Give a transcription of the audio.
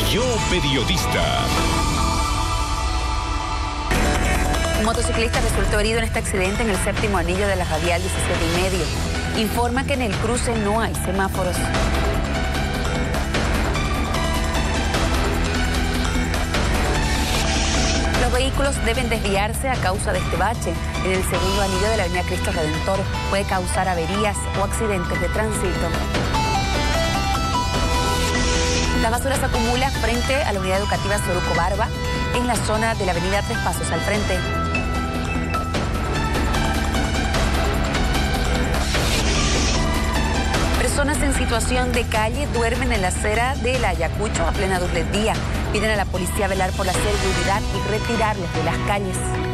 Yo Periodista. Un motociclista resultó herido en este accidente en el séptimo anillo de la radial 17,5. Informa que en el cruce no hay semáforos. Los vehículos deben desviarse a causa de este bache. En el segundo anillo de la avenida Cristo Redentor puede causar averías o accidentes de tránsito. La basura se acumula frente a la unidad educativa Soruco Barba, en la zona de la avenida Tres Pasos al frente. Personas en situación de calle duermen en la acera del Ayacucho a plena luz del día. Piden a la policía velar por la seguridad y retirarlos de las calles.